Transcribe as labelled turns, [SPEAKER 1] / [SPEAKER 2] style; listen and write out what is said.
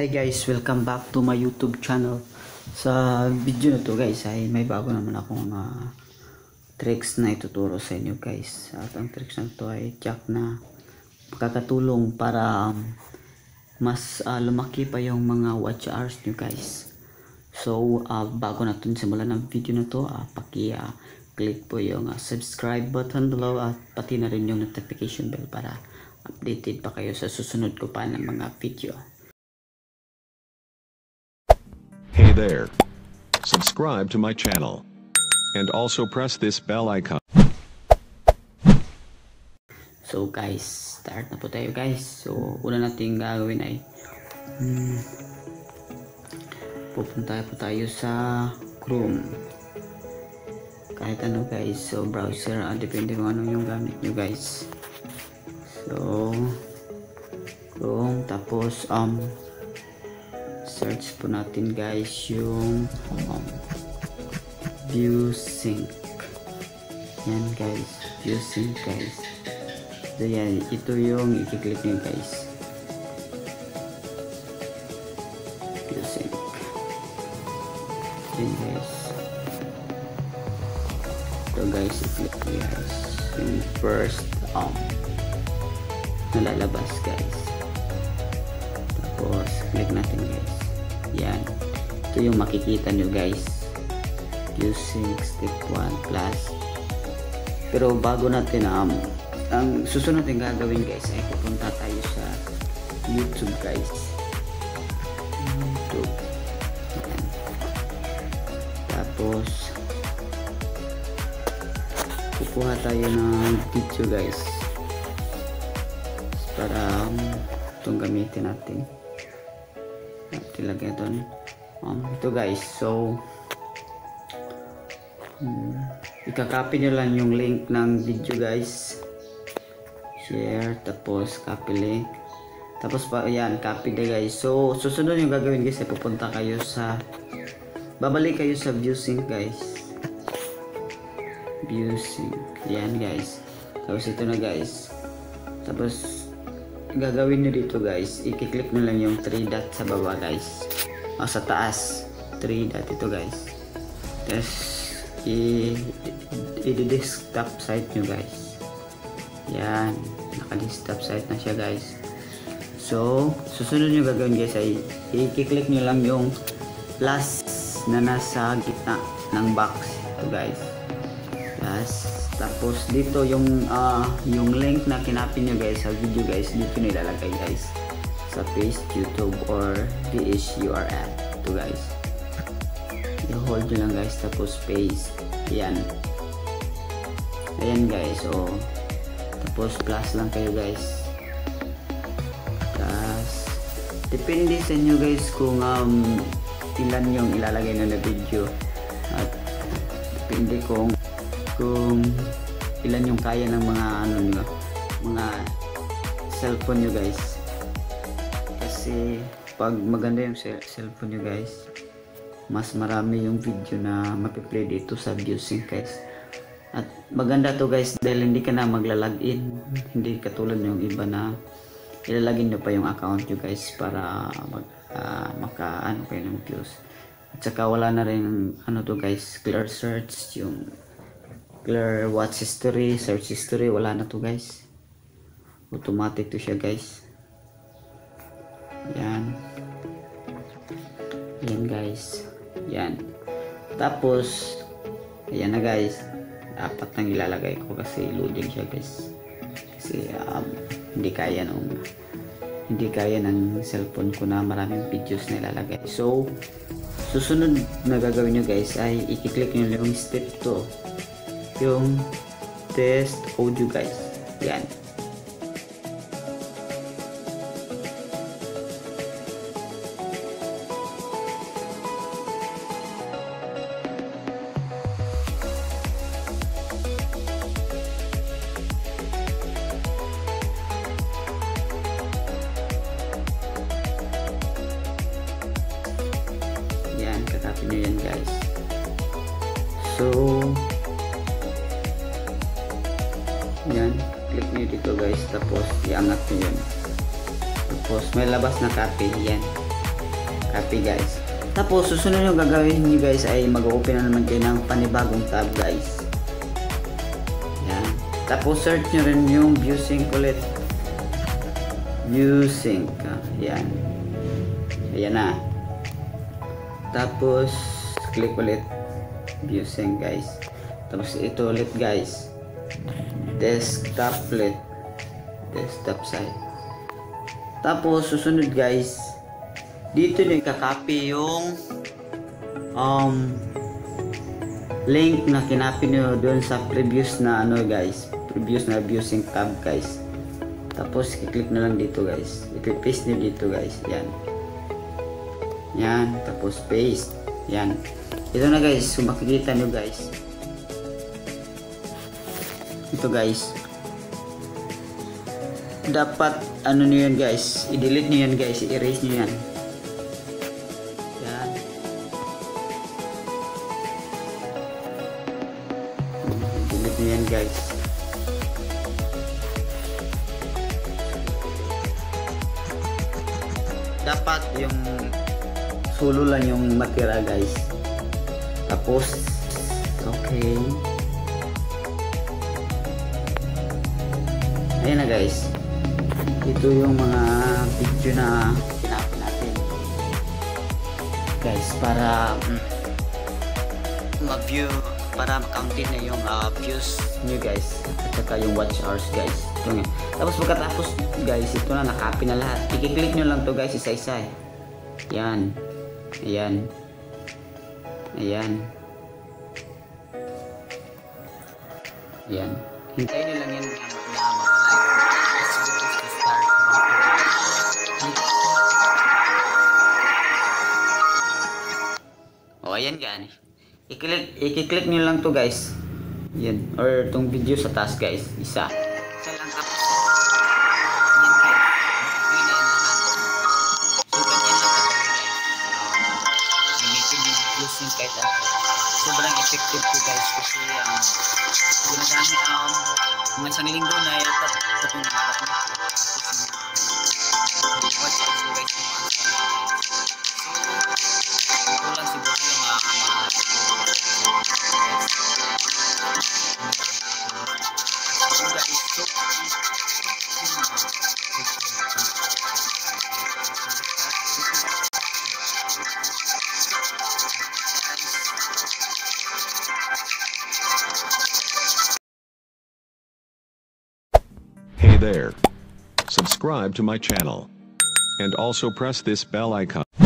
[SPEAKER 1] Hi guys, welcome back to my YouTube channel. Sa video na to guys ay may bago naman akong tricks na ituturo sa inyo guys. At ang tricks na to ay tiyak na makakatulong para mas lumaki pa yung mga watch hours nyo guys. So bago natin simulan ng video na to, paki-click po yung subscribe button below at pati na rin yung notification bell para updated pa kayo sa susunod ko pa ng mga video.
[SPEAKER 2] Hey there. Subscribe to my channel. And also press this bell icon.
[SPEAKER 1] So guys, start na po tayo guys. So una nating gagawin ay pupunta po tayo sa Chrome. Kahit ano guys, so browser, depende kung ano yung gamit nyo guys. So Chrome, tapos search po natin guys yung ViewSync. Yan guys, ViewSync guys. So yan, ito yung i-click nyo guys. ViewSync. Yan guys. So guys, i-click nyo guys. Yung first nalalabas guys. Tapos click natin guys. Yan, ito yung makikita nyo guys. ViewSync step 1 plus. Pero bago natin ang susunod natin gagawin guys ay pupunta tayo sa YouTube guys. YouTube. Yan. Tapos kukuha tayo ng video guys para itong gamitin natin. Ilagay ito ito guys. So ikakopy nyo lang yung link ng video guys, share, tapos copy link, tapos yan, copy na guys. So susunod yung gagawin guys ay pupunta kayo sa, babalik kayo sa ViewSync guys. ViewSync, yan guys. Tapos ito na guys. Tapos gagawin nyo dito guys, i-click nyo lang yung 3 dot sa baba guys, sa taas 3 dot ito guys. Tapos i-desktop site nyo guys. Yan, naka-desktop site na siya guys. So susunod nyo gagawin guys ay i-click nyo lang yung plus na nasa gitna ng box ito guys. Tapos dito yung link na kinapin nyo guys sa video guys, dito nilalagay guys sa paste YouTube or URL ito guys. I-hold nyo lang guys, tapos paste. Ayan guys. So tapos plus lang kayo guys. Plus depende sa inyo guys kung ilan yung ilalagay na video, at depende kung ilan yung kaya ng mga mga cellphone nyo guys. Kasi pag maganda yung cellphone nyo guys, mas marami yung video na mapiplay dito sa ViewSync guys. At maganda to guys dahil hindi ka na maglalagin, hindi katulad yung iba na ilalagin nyo pa yung account nyo guys para maka kayo ng views. At saka wala na rin to guys, clear search, yung clear watch history, search history, wala na to guys. Automatic to siya guys. Yan guys. Yan. Tapos ayan na guys, dapat nang ilalagay ko kasi loading siya guys. Kasi hindi kaya ng cellphone ko na maraming videos na ilalagay. So susunod na gagawin nyo guys ay i-click nyo yung step 2, yung test audio guys. Yan. Yan, kakapin nyo yan guys. So yan, click nyo dito guys, tapos iangat nyo yun. Tapos may labas na copy, yan Copy guys. Tapos susunod yung gagawin nyo guys ay mag-open na naman kayo ng panibagong tab guys. Yan. Tapos search nyo rin yung ViewSync ulit. ViewSync. Yan. Ayan na. Tapos click ulit ViewSync guys. Tapos ito ulit guys. Desktop ulit. Desktop site. Tapos susunod guys, dito nyo ikakopy yung link na kinopy nyo doon sa previous na ano guys, previous na ViewSync tab guys. Tapos i-click na lang dito guys, i-paste nyo dito guys. Yan, yan, tapos paste. Yan, ito na guys. Kung makikita nyo guys, ito guys, dapat ano nyo yan guys, i-delete nyo yan guys, i-erase nyo yan. Yan, delete nyo yan guys. Dapat yung solo lang yung matira guys. Tapos okay, ayan na guys. Ito yung mga video na kinapin natin guys, para mag-view, para makauntin na yung views nyo guys, at saka yung watch hours guys. Ito nga. Tapos pagkatapos guys, ito na, nakapin na lahat. I-click nyo lang to guys, isa-isa. Yan, ayan, ayan, ayan. Hintayin nyo lang yan na oh, ayan gani. I-click nyo lang to guys. Yan, or tong video sa taas guys. Isa lang, tapos yan guys. Makikita na yan lahat. So ganyan lang gagawin guys. Gamitin yung ViewSync kahit sobrang effective to guys, kasi ginagamit mga isang linggo na yata ito itong ginagamit ko. Tapos watch out so guys yung mga ito lang siguro yung
[SPEAKER 2] Hey there. Subscribe to my channel. And also press this bell icon.